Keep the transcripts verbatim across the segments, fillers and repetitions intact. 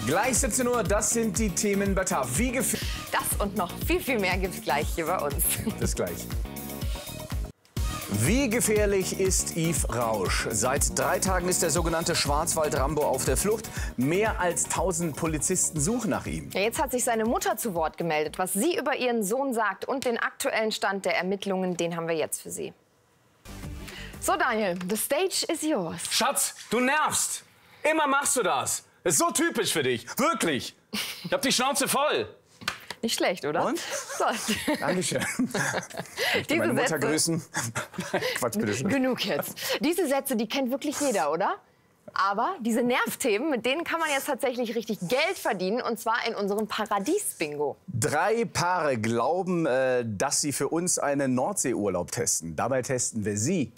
Gleich siebzehn Uhr, das sind die Themen bei T A F. Wie gefährlich... Das und noch viel, viel mehr gibt's gleich hier bei uns. Bis gleich. Wie gefährlich ist Yves Rausch? Seit drei Tagen ist der sogenannte Schwarzwald-Rambo auf der Flucht. Mehr als tausend Polizisten suchen nach ihm. Ja, jetzt hat sich seine Mutter zu Wort gemeldet. Was sie über ihren Sohn sagt und den aktuellen Stand der Ermittlungen, den haben wir jetzt für Sie. So, Daniel, the stage is yours. Schatz, du nervst. Immer machst du das. Das ist so typisch für dich. Wirklich. Ich hab die Schnauze voll. Nicht schlecht, oder? Und? So. Dankeschön. Ich möchte meine Mutter grüßen. Quatsch, bitte schön. Genug jetzt. Diese Sätze, die kennt wirklich jeder, oder? Aber diese Nervthemen, mit denen kann man jetzt tatsächlich richtig Geld verdienen. Und zwar in unserem Paradies-Bingo. Drei Paare glauben, äh, dass sie für uns einen Nordseeurlaub testen. Dabei testen wir sie.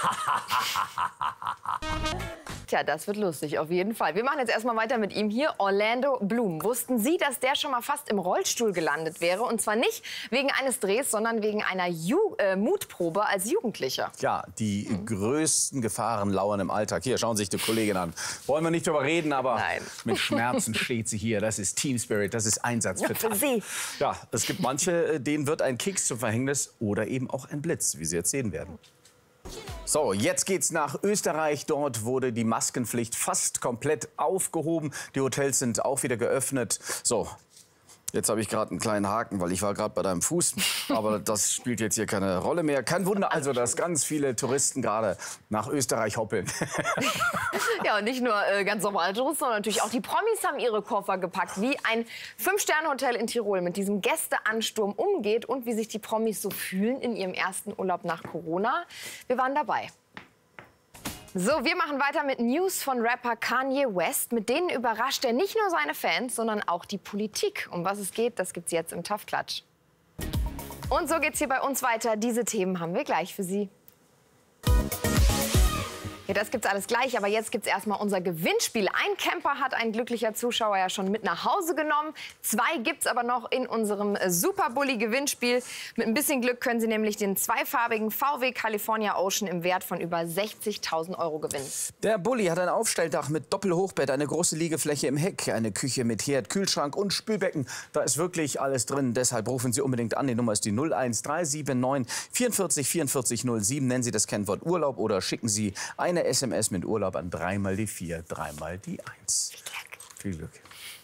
Tja, das wird lustig, auf jeden Fall. Wir machen jetzt erstmal weiter mit ihm hier. Orlando Bloom. Wussten Sie, dass der schon mal fast im Rollstuhl gelandet wäre? Und zwar nicht wegen eines Drehs, sondern wegen einer Ju äh, Mutprobe als Jugendlicher. Ja, die mhm. größten Gefahren lauern im Alltag. Hier, schauen Sie sich die Kollegin an. Wollen wir nicht drüber reden, aber Nein. mit Schmerzen steht sie hier. Das ist Team Spirit, das ist Einsatz Ja, für für T A F. Sie. Ja, es gibt manche, denen wird ein Keks zum Verhängnis oder eben auch ein Blitz, wie Sie jetzt sehen werden. So, jetzt geht's nach Österreich. Dort wurde die Maskenpflicht fast komplett aufgehoben. Die Hotels sind auch wieder geöffnet. So, jetzt habe ich gerade einen kleinen Haken, weil ich war gerade bei deinem Fuß. Aber das spielt jetzt hier keine Rolle mehr. Kein Wunder also, dass ganz viele Touristen gerade nach Österreich hoppeln. Ja, und nicht nur äh, ganz normale Touristen, sondern natürlich auch die Promis haben ihre Koffer gepackt. Wie ein Fünf-Sterne-Hotel in Tirol mit diesem Gästeansturm umgeht und wie sich die Promis so fühlen in ihrem ersten Urlaub nach Corona. Wir waren dabei. So, wir machen weiter mit News von Rapper Kanye West. Mit denen überrascht er nicht nur seine Fans, sondern auch die Politik. Um was es geht, das gibt's jetzt im T A F-Klatsch. Und so geht's hier bei uns weiter. Diese Themen haben wir gleich für Sie. Ja, das gibt's alles gleich, aber jetzt gibt's erstmal unser Gewinnspiel. Ein Camper hat ein glücklicher Zuschauer ja schon mit nach Hause genommen. Zwei gibt's aber noch in unserem Super Bulli Gewinnspiel. Mit ein bisschen Glück können Sie nämlich den zweifarbigen V W California Ocean im Wert von über sechzigtausend Euro gewinnen. Der Bulli hat ein Aufstelldach mit Doppelhochbett, eine große Liegefläche im Heck, eine Küche mit Herd, Kühlschrank und Spülbecken. Da ist wirklich alles drin. Deshalb rufen Sie unbedingt an. Die Nummer ist die null eins drei sieben neun vierundvierzig vierundvierzig null sieben. Nennen Sie das Kennwort Urlaub oder schicken Sie eine S M S mit Urlaub an dreimal die vier, dreimal die eins. Viel Glück.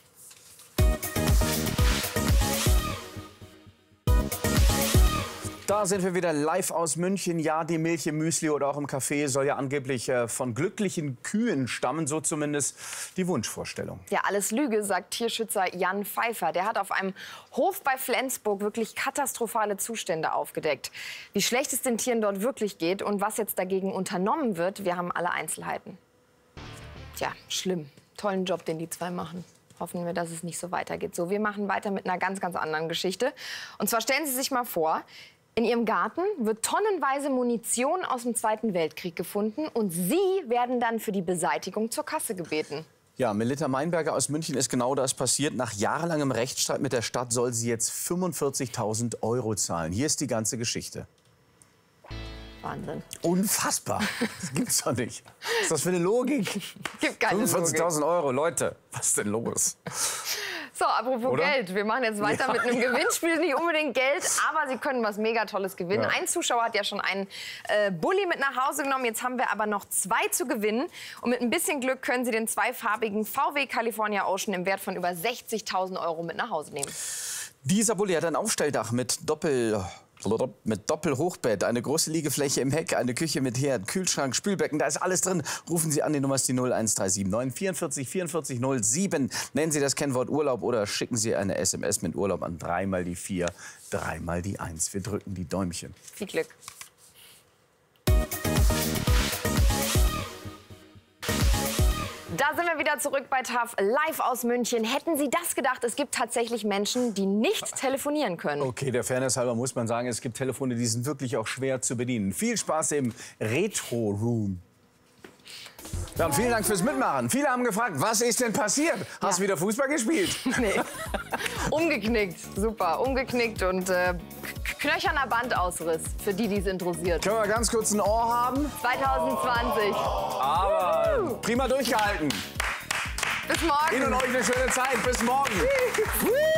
Da sind wir wieder live aus München. Ja, die Milch im Müsli oder auch im Café soll ja angeblich äh, von glücklichen Kühen stammen, so zumindest die Wunschvorstellung. Ja, alles Lüge, sagt Tierschützer Jan Pfeiffer. Der hat auf einem Hof bei Flensburg wirklich katastrophale Zustände aufgedeckt. Wie schlecht es den Tieren dort wirklich geht und was jetzt dagegen unternommen wird, wir haben alle Einzelheiten. Tja, schlimm. Tollen Job, den die zwei machen. Hoffen wir, dass es nicht so weitergeht. So, wir machen weiter mit einer ganz, ganz anderen Geschichte. Und zwar stellen Sie sich mal vor, in Ihrem Garten wird tonnenweise Munition aus dem Zweiten Weltkrieg gefunden und Sie werden dann für die Beseitigung zur Kasse gebeten. Ja, Melita Meinberger aus München ist genau das passiert. Nach jahrelangem Rechtsstreit mit der Stadt soll sie jetzt fünfundvierzigtausend Euro zahlen. Hier ist die ganze Geschichte. Wahnsinn. Unfassbar. Das gibt's doch nicht. Was ist das für eine Logik? Gibt keine fünfundvierzigtausend Euro, Leute. Was ist denn los? So, apropos Oder? Geld. Wir machen jetzt weiter Ja, mit einem ja. Gewinnspiel. Nicht unbedingt Geld, aber Sie können was mega Tolles gewinnen. Ja. Ein Zuschauer hat ja schon einen äh, Bulli mit nach Hause genommen. Jetzt haben wir aber noch zwei zu gewinnen. Und mit ein bisschen Glück können Sie den zweifarbigen V W California Ocean im Wert von über sechzigtausend Euro mit nach Hause nehmen. Dieser Bulli hat ein Aufstelldach mit Doppel... mit Doppelhochbett, eine große Liegefläche im Heck, eine Küche mit Herd, Kühlschrank, Spülbecken, da ist alles drin. Rufen Sie an, die Nummer ist die null eins drei sieben neun vierundvierzig vierundvierzig null sieben. Nennen Sie das Kennwort Urlaub oder schicken Sie eine S M S mit Urlaub an dreimal die vier, dreimal die eins. Wir drücken die Däumchen. Viel Glück. Da sind wir wieder zurück bei T A F, live aus München. Hätten Sie das gedacht, es gibt tatsächlich Menschen, die nicht telefonieren können? Okay, der Fairness halber muss man sagen, es gibt Telefone, die sind wirklich auch schwer zu bedienen. Viel Spaß im Retro Room. Ja, und vielen Dank fürs Mitmachen. Viele haben gefragt, was ist denn passiert? Hast du Ja. wieder Fußball gespielt? Nee. Umgeknickt, super, umgeknickt und äh, knöcherner Bandausriss, für die, die es interessiert. Können wir ganz kurz ein Ohr haben? zwanzig zwanzig. Aber prima durchgehalten. Bis morgen. Ihnen und euch eine schöne Zeit. Bis morgen.